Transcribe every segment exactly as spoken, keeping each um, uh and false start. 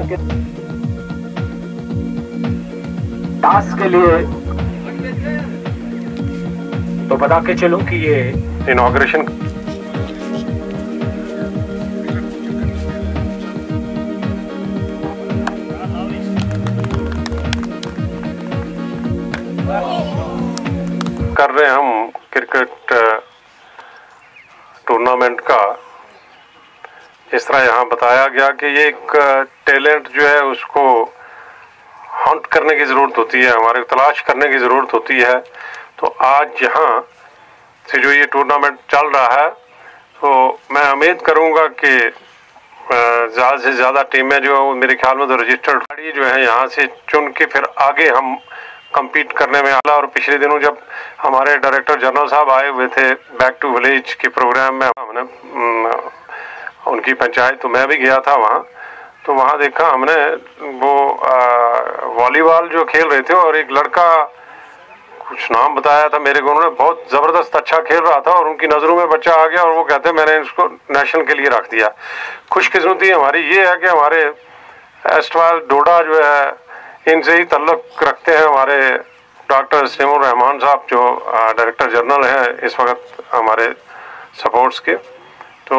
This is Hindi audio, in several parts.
सके। टास्क के लिए तो बता के चलूं कि ये इनॉग्रेशन कर रहे हैं हम क्रिकेट टूर्नामेंट का। इस तरह यहाँ बताया गया कि ये एक टैलेंट जो है उसको हंट करने की ज़रूरत होती है, हमारे तलाश करने की ज़रूरत होती है। तो आज यहाँ से जो ये टूर्नामेंट चल रहा है तो मैं उम्मीद करूँगा कि ज़्यादा से ज़्यादा टीमें जो है मेरे ख्याल में तो रजिस्टर्ड खिलाड़ी जो है यहाँ से चुन के फिर आगे हम compete करने में आला। और पिछले दिनों जब हमारे डायरेक्टर जनरल साहब आए हुए थे बैक टू विलेज के प्रोग्राम में, हमने उनकी पंचायत, तो मैं भी गया था वहाँ। तो वहाँ देखा हमने वो वॉलीबॉल जो खेल रहे थे और एक लड़का कुछ नाम बताया था मेरे को, उन्होंने बहुत ज़बरदस्त अच्छा खेल रहा था और उनकी नज़रों में बच्चा आ गया और वो कहते मैंने इसको नेशनल के लिए रख दिया। खुशकिस्मती हमारी ये है कि हमारे एस्टवाल डोडा जो है इनसे ही तल्लुक़ रखते हैं हमारे डॉक्टर सिमोन रहमान साहब जो डायरेक्टर जनरल हैं इस वक्त हमारे स्पोर्ट्स के। तो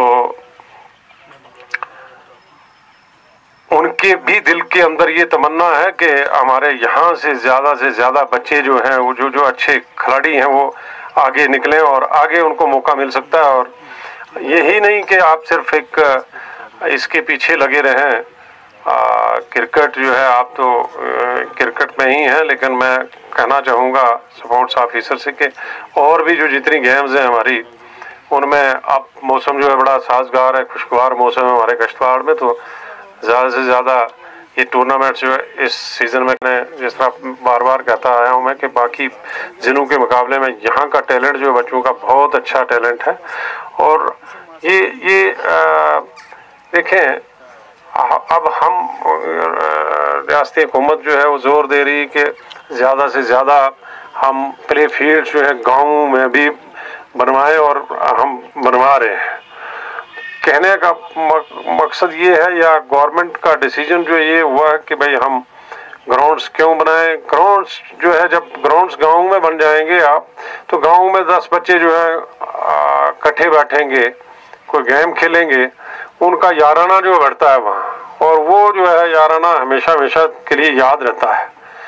उनके भी दिल के अंदर ये तमन्ना है कि हमारे यहाँ से ज़्यादा से ज़्यादा बच्चे जो हैं वो जो जो अच्छे खिलाड़ी हैं वो आगे निकलें और आगे उनको मौका मिल सकता है। और यही नहीं कि आप सिर्फ एक इसके पीछे लगे रहें, क्रिकेट जो है आप तो क्रिकेट में ही हैं, लेकिन मैं कहना चाहूँगा स्पोर्ट्स ऑफिसर से कि और भी जो जितनी गेम्स हैं हमारी उनमें अब मौसम जो है बड़ा साजगार है, खुशगवार मौसम है हमारे कश्तवाड़ में। तो ज़्यादा से ज़्यादा ये टूर्नामेंट जो है इस सीज़न में, मैं जिस तरह बार बार कहता आया हूँ मैं कि बाकी ज़िलों के मुकाबले में यहाँ का टैलेंट जो है बच्चों का बहुत अच्छा टैलेंट है। और ये ये आ, देखें अब हम रियासती हुकूमत जो है वो जोर दे रही है कि ज़्यादा से ज़्यादा हम प्ले फील्ड जो है गाँव में भी बनवाएं और हम बनवा रहे हैं। कहने का मकसद ये है या गवर्नमेंट का डिसीजन जो ये हुआ है कि भाई हम ग्राउंड्स क्यों बनाएं। ग्राउंड्स जो है जब ग्राउंड्स गाँव में बन जाएंगे आप तो गाँव में दस बच्चे जो है इकट्ठे बैठेंगे, कोई गेम खेलेंगे, उनका याराना जो बढ़ता है वहाँ, और वो जो है याराना हमेशा हमेशा के लिए याद रहता है।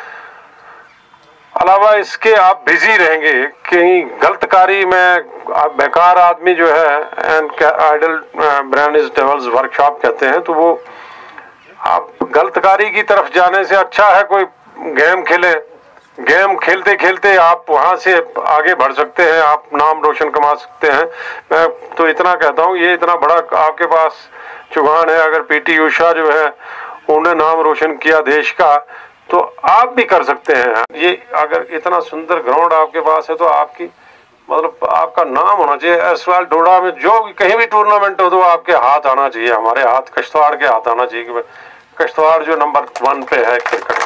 अलावा इसके आप बिजी रहेंगे कहीं गलतकारी में, बेकार आदमी जो है and idle brain is devil's workshop कहते हैं, तो वो आप गलतकारी की तरफ जाने से अच्छा है कोई गेम खेले। गेम खेलते खेलते आप वहाँ से आगे बढ़ सकते हैं, आप नाम रोशन कमा सकते हैं। मैं तो इतना कहता हूँ ये इतना बड़ा आपके पास जुगान है, अगर पीटी उषा जो है उन्होंने नाम रोशन किया देश का तो आप भी कर सकते हैं। ये अगर इतना सुंदर ग्राउंड आपके पास है तो आपकी मतलब आपका नाम होना चाहिए। एस्टवाल डोडा में जो कहीं भी टूर्नामेंट हो तो आपके हाथ आना चाहिए, हमारे हाथ कश्तवाड़ के हाथ आना चाहिए कि कश्तवाड़ जो नंबर वन पे है क्रिकेट।